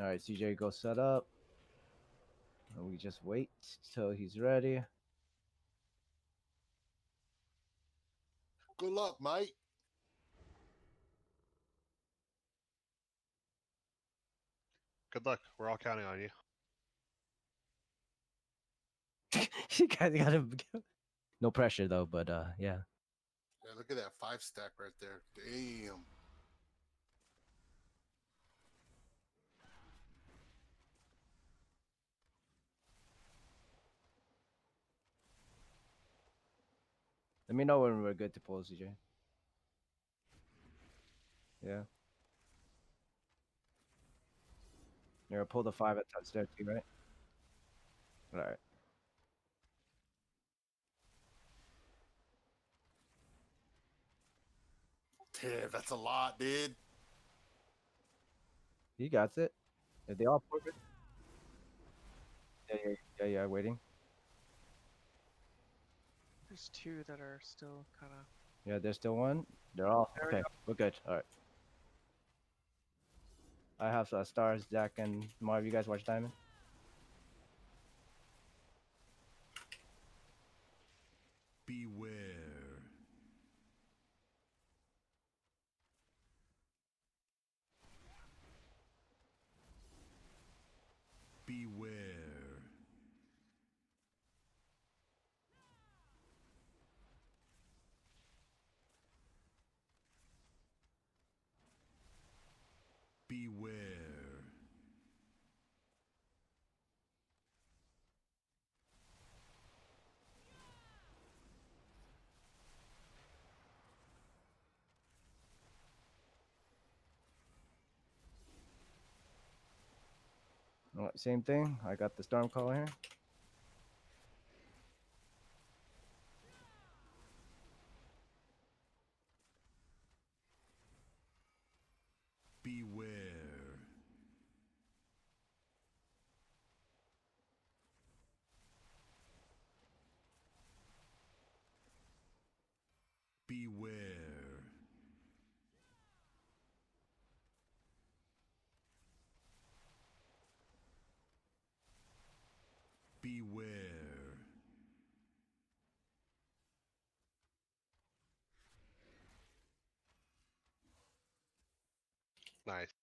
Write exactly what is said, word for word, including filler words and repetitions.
All right, C J, go set up. And we just wait till he's ready. Good luck, mate. Good luck. We're all counting on you. You guys gotta. No pressure though, but uh, yeah. Yeah, look at that five stack right there. Damn. Let me know when we're good to pull, C J. Yeah. You're gonna pull the five at touch there too, right? All right. Damn, that's a lot, dude. He got it. If they all pull it. Yeah, yeah, yeah, yeah. Waiting. There's two that are still kind of. Yeah, there's still one. They're all There we okay. go. We're good. All right. I have uh, stars, Zach, and Marv. You guys watch Diamond? Beware. Beware. Beware. All right, same thing. I got the storm call here. Beware. Beware. Beware. Nice.